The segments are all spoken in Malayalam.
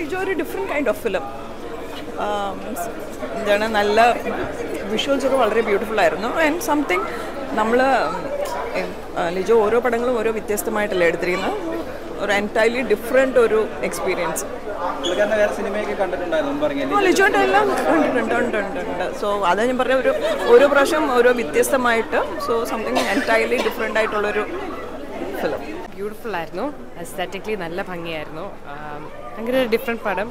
ലിജോ ഒരു ഡിഫറെൻറ്റ് കൈൻഡ് ഓഫ് ഫിലിം. എന്താണ് നല്ല വിഷ്വൽസൊക്കെ വളരെ ബ്യൂട്ടിഫുൾ ആയിരുന്നു. ആൻഡ് സംതിങ് നമ്മൾ ലിജോ ഓരോ പടങ്ങളും ഓരോ വ്യത്യസ്തമായിട്ടല്ലേ എടുത്തിരിക്കുന്നത്. ഒരു എൻറ്റയർലി ഡിഫറെൻ്റ് ഒരു എക്സ്പീരിയൻസ്. ലിജോൻ്റെ എല്ലാം ഉണ്ട്. സോ അതാ ഞാൻ പറഞ്ഞ ഓരോ പ്രാവശ്യം ഓരോ വ്യത്യസ്തമായിട്ട്. സോ സംതിങ് എൻറ്റയർലി ഡിഫറെൻ്റ് ആയിട്ടുള്ളൊരു ഫിലിം. ബ്യൂട്ടിഫുൾ ആയിരുന്നു, എസ്തറ്റിക്കലി നല്ല ഭംഗിയായിരുന്നു. ഭയങ്കര ഒരു ഡിഫറെൻറ്റ് പടം.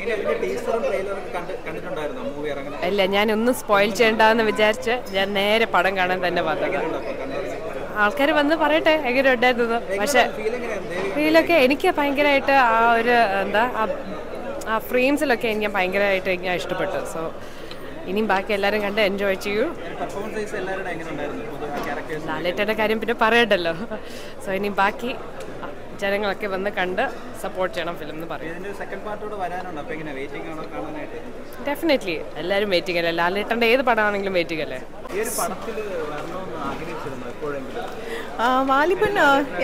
ഇല്ല, ഞാനൊന്നും സ്പോയിൽ ചെയ്യണ്ടെന്ന് വിചാരിച്ച് ഞാൻ നേരെ പടം കാണാൻ തന്നെ വന്നത്. ആൾക്കാർ വന്ന് പറയട്ടെ എങ്ങനെ ഉണ്ടായിരുന്നു. പക്ഷേ ഫീലൊക്കെ എനിക്ക് ഭയങ്കരമായിട്ട് ആ ഒരു എന്താ ആ ഫ്രെയിംസിലൊക്കെ എനിക്ക് ഭയങ്കരമായിട്ട് ഞാൻ ഇഷ്ടപ്പെട്ടു. സോ ഇനിയും ബാക്കി എല്ലാവരും കണ്ട് എൻജോയ് ചെയ്യൂ. ലാലേട്ടൻ്റെ കാര്യം പിന്നെ പറയണ്ടല്ലോ. സോ ഇനി ബാക്കി ജനങ്ങളൊക്കെ വന്ന് കണ്ട് സപ്പോർട്ട് ചെയ്യണം ഫിലിം എന്ന് പറയും. ഡെഫിനറ്റ്ലി എല്ലാവരും വെയിറ്റിംഗ് അല്ലേ. ലാലേട്ടൻ്റെ ഏത് പടമാണെങ്കിലും വെയിറ്റിംഗ് അല്ലേ. വാലിബൻ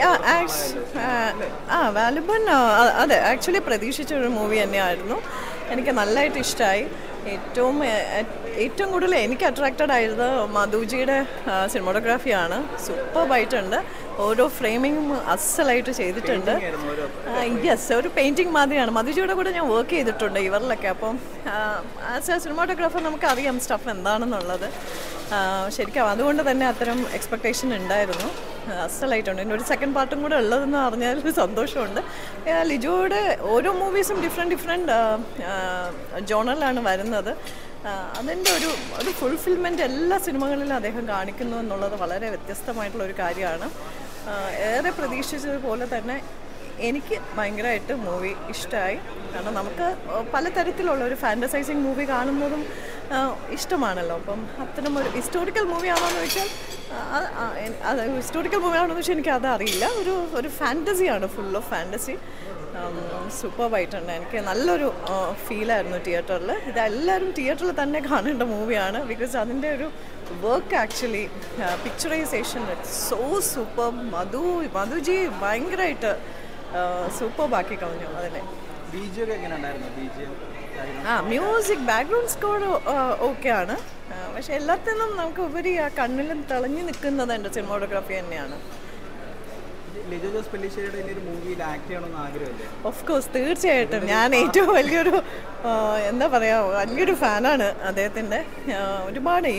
വാലിബൻ അതെ, ആക്ച്വലി പ്രതീക്ഷിച്ചൊരു മൂവി തന്നെയായിരുന്നു. എനിക്ക് നല്ലതായിട്ട് ഇഷ്ടമായി. ഏറ്റവും കൂടുതൽ എനിക്ക് അട്രാക്റ്റഡ് ആയത് മധുജിയുടെ സിനിമോട്ടോഗ്രാഫിയാണ്. സൂപ്പർബായിട്ടുണ്ട്. ഓരോ ഫ്രെയിമിങ്ങും അസലായിട്ട് ചെയ്തിട്ടുണ്ട്. യെസ്, ഒരു പെയിൻറ്റിങ് മാതിരിയാണ്. മധുജിയുടെ കൂടെ ഞാൻ വർക്ക് ചെയ്തിട്ടുണ്ട് ഇവരിലൊക്കെ. അപ്പം ആസ് എ സിനിമോട്ടോഗ്രാഫർ നമുക്കറിയാം സ്റ്റഫ് എന്താണെന്നുള്ളത്. ശരിക്കും അതുകൊണ്ട് തന്നെ അത്തരം എക്സ്പെക്റ്റേഷൻ ഉണ്ടായിരുന്നു. അസലായിട്ടുണ്ട്. ഇതിൻ്റെ ഒരു സെക്കൻഡ് പാർട്ടും കൂടെ ഉള്ളതെന്ന് പറഞ്ഞാൽ സന്തോഷമുണ്ട്. ലിജോയുടെ ഓരോ മൂവീസും ഡിഫറെൻറ്റ് ജോണറിലാണ് വരുന്നത്. അതിൻ്റെ ഒരു ഫുൾഫിൽമെൻറ്റ് എല്ലാ സിനിമകളിലും അദ്ദേഹം കാണിക്കുന്നു എന്നുള്ളത് വളരെ വ്യത്യസ്തമായിട്ടുള്ളൊരു കാര്യമാണ്. ഏറെ പ്രതീക്ഷിച്ചതുപോലെ തന്നെ എനിക്ക് ഭയങ്കരമായിട്ട് മൂവി ഇഷ്ടമായി. കാരണം നമുക്ക് പലതരത്തിലുള്ള ഒരു ഫാൻറ്റസൈസിങ് മൂവി കാണുന്നതും ഇഷ്ടമാണല്ലോ. അപ്പം അത്തരം ഒരു ഹിസ്റ്റോറിക്കൽ മൂവി ആണോ എന്ന് ചോദിച്ചാൽ അത് ഹിസ്റ്റോറിക്കൽ മൂവി ആണോ എന്ന് വെച്ചാൽ എനിക്ക് അതറിയില്ല. ഒരു ഫാൻറ്റസിയാണ്, ഫുൾ ഓഫ് ഫാൻറ്റസി. സൂപ്പർബായിട്ടുണ്ട്. എനിക്ക് നല്ലൊരു ഫീലായിരുന്നു തിയേറ്ററിൽ. ഇതെല്ലാവരും തിയേറ്ററിൽ തന്നെ കാണേണ്ട മൂവിയാണ്. ബിക്കോസ് അതിൻ്റെ ഒരു work actually picturisation so super. മധുജി ഭയങ്കരമായിട്ട് സൂപ്പർബാക്കി കളഞ്ഞു അതിനെ. മ്യൂസിക് ബാക്ക്ഗ്രൗണ്ട് സ്കോർ ഓക്കെ ആണ്. പക്ഷെ എല്ലാത്തിനും നമുക്ക് ഉപരി ആ കണ്ണിലും തെളിഞ്ഞു നിൽക്കുന്നത് എൻ്റെ സിനിമോട്ടോഗ്രാഫി തന്നെയാണ്. ഓഫ് കോഴ്സ്, തീർച്ചയായിട്ടും. ഞാൻ ഏറ്റവും വലിയൊരു എന്താ പറയുക, വലിയൊരു ഫാനാണ് അദ്ദേഹത്തിൻ്റെ. ഒരുപാട്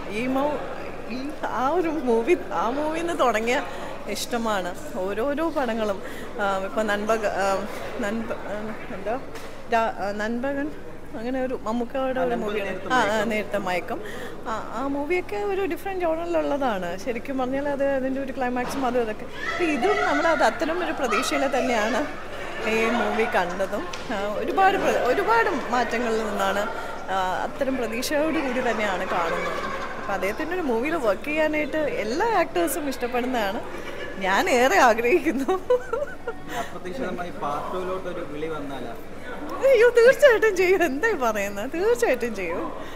ആ മൂവിയിൽ നിന്ന് തുടങ്ങിയ ഇഷ്ടമാണ് ഓരോരോ പടങ്ങളും. ഇപ്പം നൻപകൻ അങ്ങനെ ഒരു മമ്മൂക്കയുടെ ഒരു മൂവിയാണ്, നേരത്തെ മയക്കം. ആ മൂവിയൊക്കെ ഒരു ഡിഫറെൻറ്റ് ജോണറിലുള്ളതാണ്. ശരിക്കും പറഞ്ഞാൽ അതിൻ്റെ ഒരു ക്ലൈമാക്സും അതും ഇതൊക്കെ. അപ്പോൾ ഇതും നമ്മളത് അത്തരം ഒരു പ്രതീക്ഷയിൽ തന്നെയാണ് ഈ മൂവി കണ്ടതും. ഒരുപാട് മാറ്റങ്ങളിൽ നിന്നാണ് അത്തരം പ്രതീക്ഷയോട് കൂടി തന്നെയാണ് കാണുന്നത്. അപ്പോൾ അദ്ദേഹത്തിൻ്റെ ഒരു മൂവിയിൽ വർക്ക് ചെയ്യാനായിട്ട് എല്ലാ ആക്ടേഴ്സും ഇഷ്ടപ്പെടുന്നതാണ്. ഞാൻ ഏറെ ആഗ്രഹിക്കുന്നു. അയ്യോ, തീർച്ചയായിട്ടും ചെയ്യും. എന്തായി പറയുന്നത്, തീർച്ചയായിട്ടും ചെയ്യും.